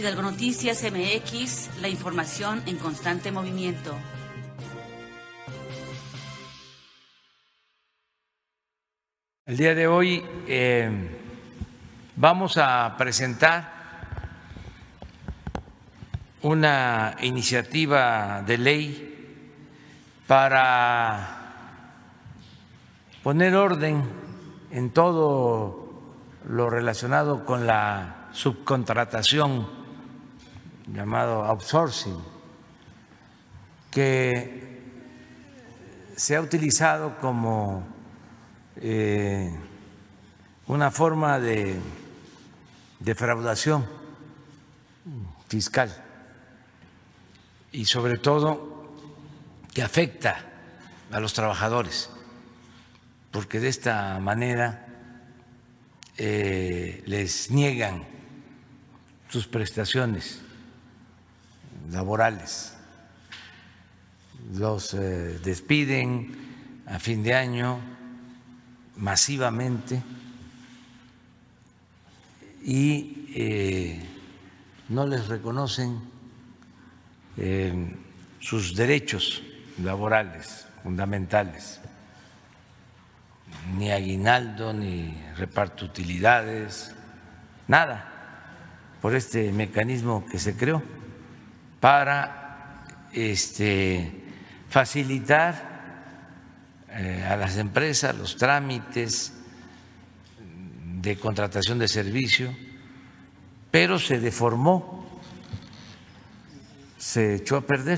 Hidalgo Noticias MX, la información en constante movimiento. El día de hoy vamos a presentar una iniciativa de ley para poner orden en todo lo relacionado con la subcontratación, llamado outsourcing, que se ha utilizado como una forma de defraudación fiscal y sobre todo que afecta a los trabajadores, porque de esta manera les niegan sus prestaciones laborales, los despiden a fin de año masivamente y no les reconocen sus derechos laborales fundamentales, ni aguinaldo, ni reparto de utilidades, nada, por este mecanismo que se creó para facilitar a las empresas los trámites de contratación de servicio, pero se deformó, se echó a perder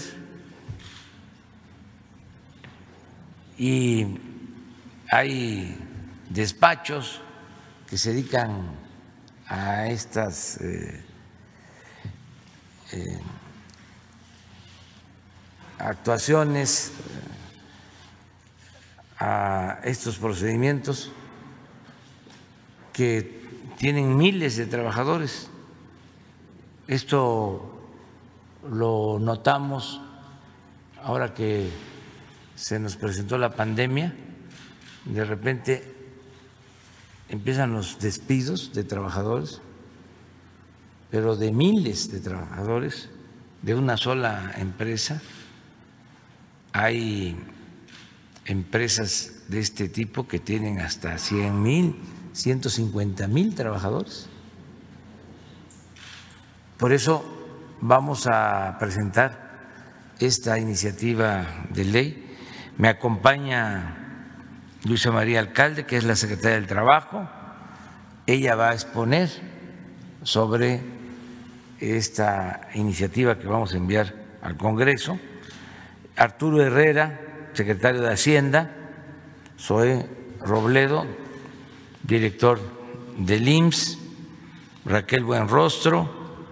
y hay despachos que se dedican a estas actuaciones, a estos procedimientos que tienen miles de trabajadores. Esto lo notamos ahora que se nos presentó la pandemia. De repente empiezan los despidos de trabajadores, pero de miles de trabajadores de una sola empresa. Hay empresas de este tipo que tienen hasta 100,000, 150,000 trabajadores. Por eso vamos a presentar esta iniciativa de ley. Me acompaña Luisa María Alcalde, que es la secretaria del Trabajo. Ella va a exponer sobre esta iniciativa que vamos a enviar al Congreso. Arturo Herrera, secretario de Hacienda, Zoé Robledo, director del IMSS, Raquel Buenrostro,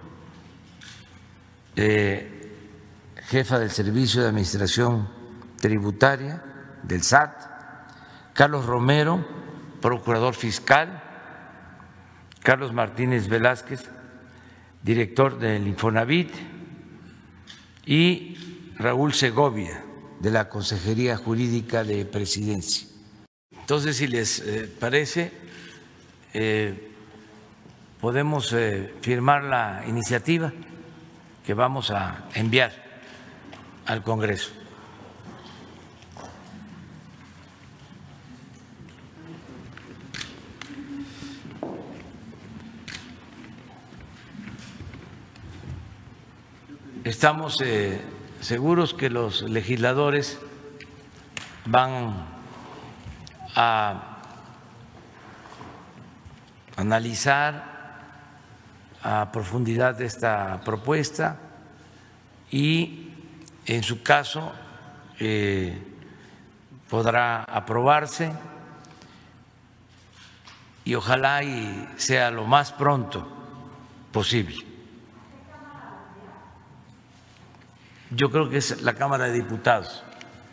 jefa del Servicio de Administración Tributaria del SAT, Carlos Romero, procurador fiscal, Carlos Martínez Velázquez, director del Infonavit, y Raúl Segovia, de la Consejería Jurídica de Presidencia. Entonces, si les parece, podemos firmar la iniciativa que vamos a enviar al Congreso. Estamos seguros que los legisladores van a analizar a profundidad esta propuesta y, en su caso, podrá aprobarse y ojalá y sea lo más pronto posible. Yo creo que es la Cámara de Diputados.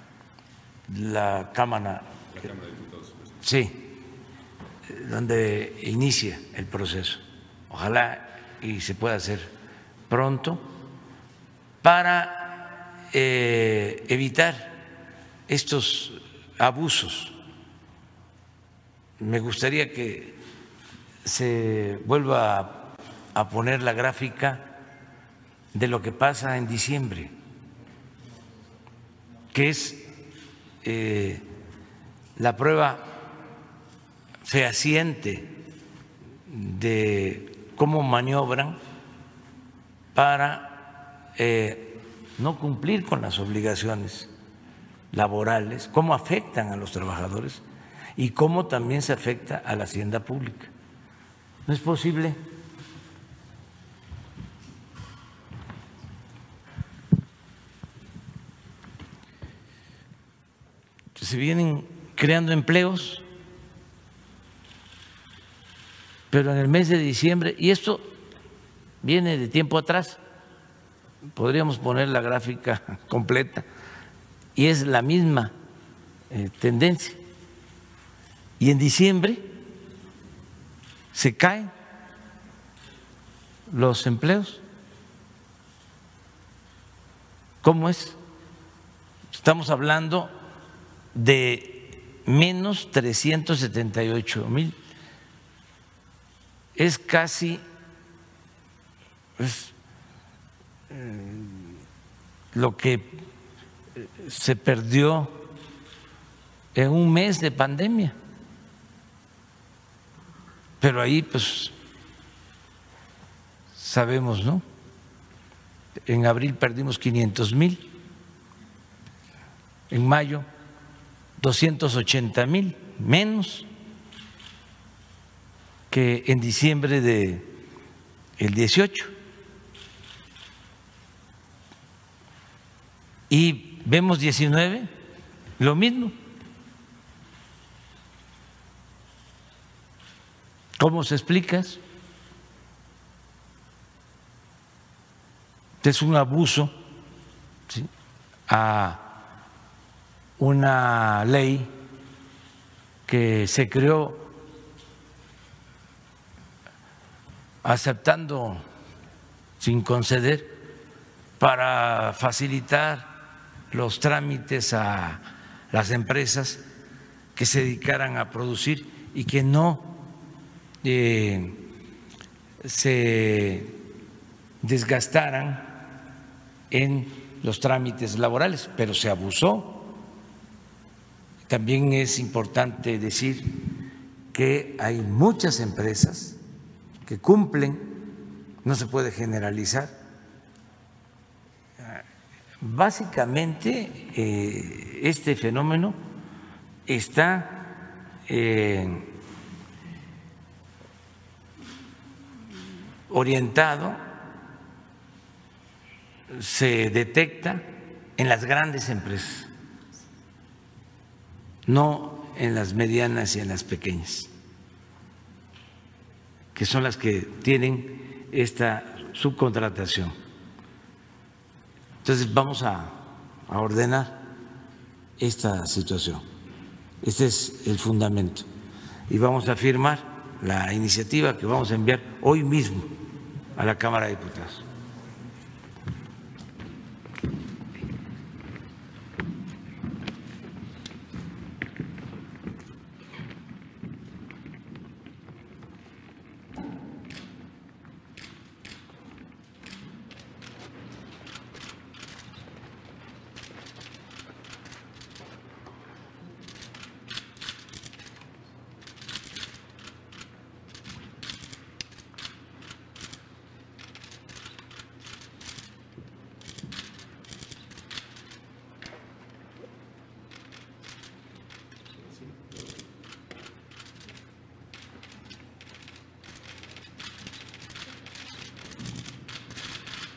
La Cámara de Diputados. Sí, donde inicia el proceso. Ojalá y se pueda hacer pronto para evitar estos abusos. Me gustaría que se vuelva a poner la gráfica de lo que pasa en diciembre, que es la prueba fehaciente de cómo maniobran para no cumplir con las obligaciones laborales, cómo afectan a los trabajadores y cómo también se afecta a la hacienda pública. No es posible que se vienen creando empleos, pero en el mes de diciembre, y esto viene de tiempo atrás, podríamos poner la gráfica completa, y es la misma tendencia. Y en diciembre se caen los empleos. ¿Cómo es? Estamos hablando de menos 378,000. Es casi lo que se perdió en un mes de pandemia. Pero ahí pues sabemos, ¿no? En abril perdimos 500,000, en mayo 280,000 menos que en diciembre del 18. Y vemos 19, lo mismo. ¿Cómo se explica eso? Es un abuso, ¿sí?, a una ley que se creó aceptando sin conceder para facilitar los trámites a las empresas que se dedicaran a producir y que no se desgastaran en los trámites laborales, pero se abusó. También es importante decir que hay muchas empresas que cumplen, no se puede generalizar. Básicamente, este fenómeno está orientado, se detecta en las grandes empresas, no en las medianas y en las pequeñas, que son las que tienen esta subcontratación. Entonces vamos a ordenar esta situación. Este es el fundamento. Y vamos a firmar la iniciativa que vamos a enviar hoy mismo a la Cámara de Diputados.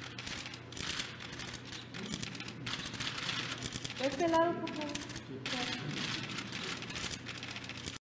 De este lado, por favor.